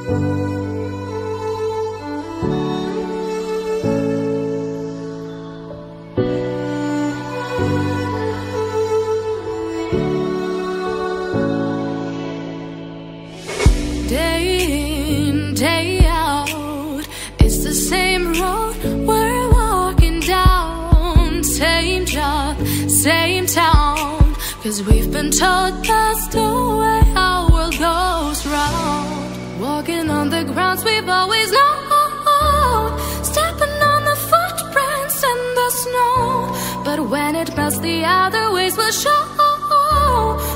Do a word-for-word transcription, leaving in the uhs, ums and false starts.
Day in, day out, it's the same road we're walking down. Same job, same town, 'cause we've been told that's the way our world goes round. Walking on the grounds we've always known, stepping on the footprints in the snow. But when it melts, the other ways will show.